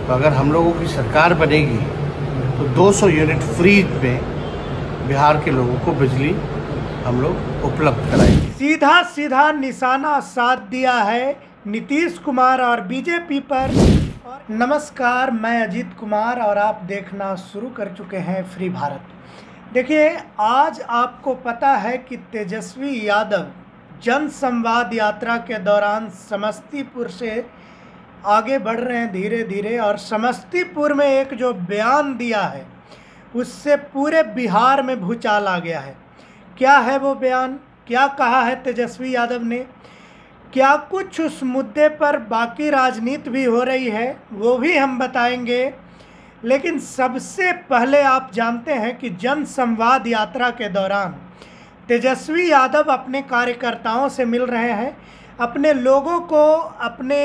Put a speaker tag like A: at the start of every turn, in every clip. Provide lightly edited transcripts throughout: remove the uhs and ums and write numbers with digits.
A: तो अगर हम लोगों की सरकार बनेगी तो 200 यूनिट फ्री में बिहार के लोगों को बिजली हम लोग उपलब्ध कराएंगे।
B: सीधा सीधा निशाना साध दिया है नीतीश कुमार और बीजेपी पर। नमस्कार, मैं अजीत कुमार और आप देखना शुरू कर चुके हैं फ्री भारत। देखिए, आज आपको पता है कि तेजस्वी यादव जन संवाद यात्रा के दौरान समस्तीपुर से आगे बढ़ रहे हैं धीरे धीरे, और समस्तीपुर में एक जो बयान दिया है उससे पूरे बिहार में भूचाल आ गया है। क्या है वो बयान, क्या कहा है तेजस्वी यादव ने, क्या कुछ उस मुद्दे पर बाकी राजनीति भी हो रही है, वो भी हम बताएंगे। लेकिन सबसे पहले आप जानते हैं कि जन संवाद यात्रा के दौरान तेजस्वी यादव अपने कार्यकर्ताओं से मिल रहे हैं, अपने लोगों को अपने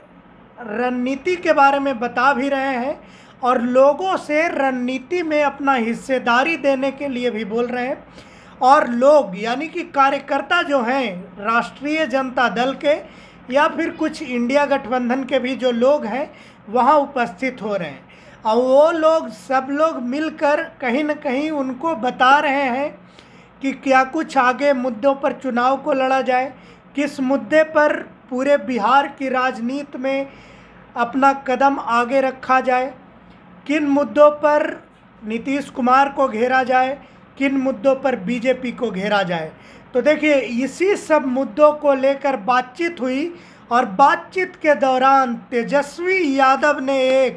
B: रणनीति के बारे में बता भी रहे हैं और लोगों से रणनीति में अपना हिस्सेदारी देने के लिए भी बोल रहे हैं। और लोग यानी कि कार्यकर्ता जो हैं राष्ट्रीय जनता दल के या फिर कुछ इंडिया गठबंधन के भी जो लोग हैं वहाँ उपस्थित हो रहे हैं, और वो लोग सब लोग मिलकर कहीं न कहीं उनको बता रहे हैं कि क्या कुछ आगे मुद्दों पर चुनाव को लड़ा जाए, किस मुद्दे पर पूरे बिहार की राजनीति में अपना कदम आगे रखा जाए, किन मुद्दों पर नीतीश कुमार को घेरा जाए, किन मुद्दों पर बीजेपी को घेरा जाए। तो देखिए, इसी सब मुद्दों को लेकर बातचीत हुई और बातचीत के दौरान तेजस्वी यादव ने एक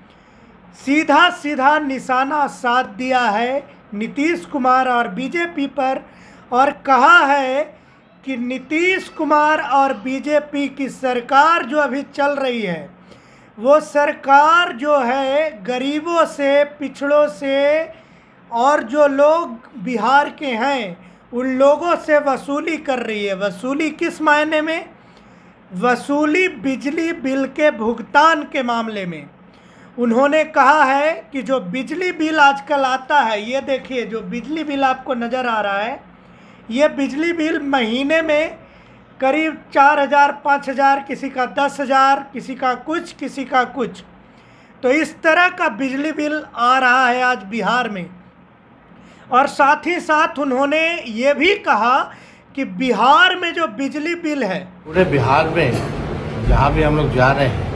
B: सीधा सीधा निशाना साध दिया है नीतीश कुमार और बीजेपी पर, और कहा है कि नीतीश कुमार और बीजेपी की सरकार जो अभी चल रही है वो सरकार जो है गरीबों से, पिछड़ों से और जो लोग बिहार के हैं उन लोगों से वसूली कर रही है। वसूली किस मायने में? वसूली बिजली बिल के भुगतान के मामले में। उन्होंने कहा है कि जो बिजली बिल आजकल आता है, ये देखिए जो बिजली बिल आपको नज़र आ रहा है, ये बिजली बिल महीने में करीब 4,000 5,000, किसी का 10,000, किसी का कुछ। तो इस तरह का बिजली बिल आ रहा है आज बिहार में। और साथ ही साथ उन्होंने ये भी कहा कि बिहार में जो बिजली बिल है,
A: पूरे बिहार में जहाँ भी हम लोग जा रहे हैं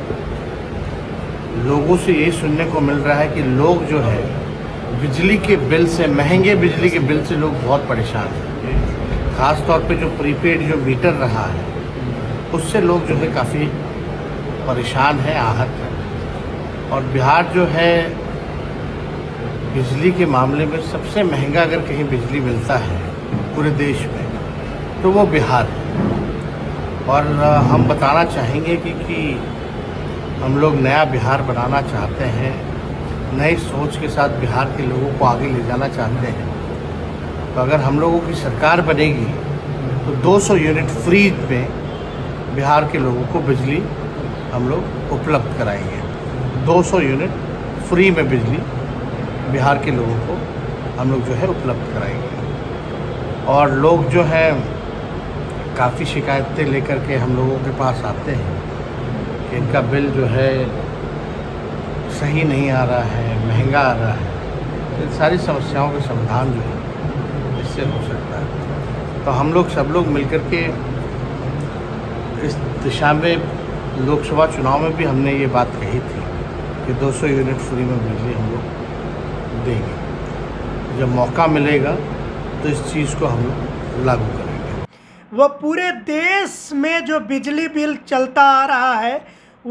A: लोगों से ये सुनने को मिल रहा है कि लोग जो है बिजली के बिल से, महंगे बिजली के बिल से लोग बहुत परेशान हैं। ख़ास तौर पे जो प्रीपेड जो मीटर रहा है उससे लोग जो है काफ़ी परेशान हैं, आहत हैं। और बिहार जो है बिजली के मामले में सबसे महंगा अगर कहीं बिजली मिलता है पूरे देश में तो वो बिहार है। और हम बताना चाहेंगे कि हम लोग नया बिहार बनाना चाहते हैं, नई सोच के साथ बिहार के लोगों को आगे ले जाना चाहते हैं। तो अगर हम लोगों की सरकार बनेगी तो 200 यूनिट फ्री में बिहार के लोगों को बिजली हम लोग उपलब्ध कराएंगे। 200 यूनिट फ्री में बिजली बिहार के लोगों को हम लोग जो है उपलब्ध कराएंगे। और लोग जो हैं काफ़ी शिकायतें लेकर के हम लोगों के पास आते हैं कि इनका बिल जो है सही नहीं आ रहा है, महंगा आ रहा है। इन सारी समस्याओं का समाधान जो है इससे हो सकता है। तो हम लोग सब लोग मिलकर के इस दिशा में लोकसभा चुनाव में भी हमने ये बात कही थी कि 200 यूनिट फ्री में बिजली हम लोग देंगे। जब मौका मिलेगा तो इस चीज़ को हम लोग लागू करेंगे।
B: वो पूरे देश में जो बिजली बिल चलता आ रहा है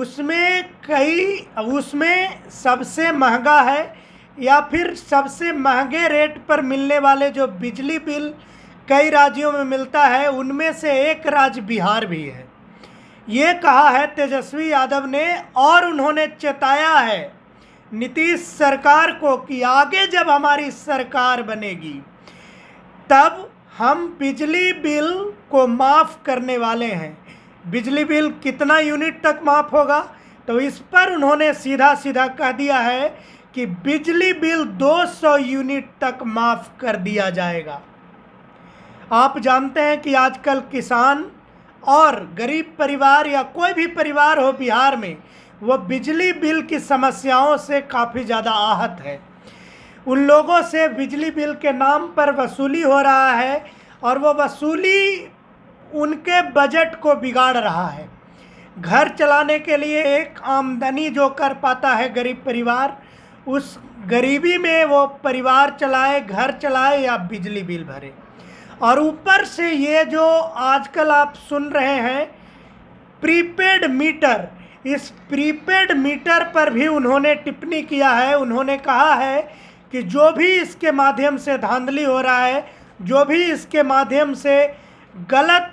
B: उसमें सबसे महंगा है या फिर सबसे महंगे रेट पर मिलने वाले जो बिजली बिल कई राज्यों में मिलता है उनमें से एक राज्य बिहार भी है। ये कहा है तेजस्वी यादव ने, और उन्होंने चेताया है नीतीश सरकार को कि आगे जब हमारी सरकार बनेगी तब हम बिजली बिल को माफ़ करने वाले हैं। बिजली बिल कितना यूनिट तक माफ़ होगा, तो इस पर उन्होंने सीधा सीधा कह दिया है कि बिजली बिल 200 यूनिट तक माफ़ कर दिया जाएगा। आप जानते हैं कि आजकल किसान और गरीब परिवार या कोई भी परिवार हो बिहार में, वो बिजली बिल की समस्याओं से काफ़ी ज़्यादा आहत है। उन लोगों से बिजली बिल के नाम पर वसूली हो रहा है और वो वसूली उनके बजट को बिगाड़ रहा है। घर चलाने के लिए एक आमदनी जो कर पाता है गरीब परिवार, उस गरीबी में वो परिवार चलाए, घर चलाए या बिजली बिल भरे। और ऊपर से ये जो आजकल आप सुन रहे हैं प्रीपेड मीटर, इस प्रीपेड मीटर पर भी उन्होंने टिप्पणी किया है। उन्होंने कहा है कि जो भी इसके माध्यम से धांधली हो रहा है, जो भी इसके माध्यम से गलत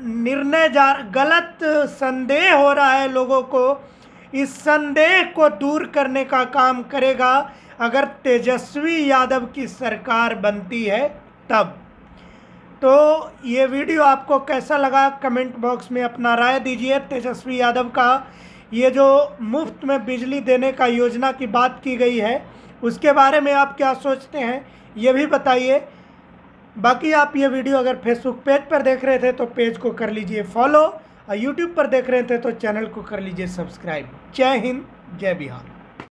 B: संदेह हो रहा है लोगों को, इस संदेह को दूर करने का काम करेगा अगर तेजस्वी यादव की सरकार बनती है तब। तो ये वीडियो आपको कैसा लगा कमेंट बॉक्स में अपना राय दीजिए। तेजस्वी यादव का ये जो मुफ्त में बिजली देने का योजना की बात की गई है उसके बारे में आप क्या सोचते हैं ये भी बताइए। बाकी आप ये वीडियो अगर फेसबुक पेज पर देख रहे थे तो पेज को कर लीजिए फॉलो और यूट्यूब पर देख रहे थे तो चैनल को कर लीजिए सब्सक्राइब। जय हिंद, जय बिहार।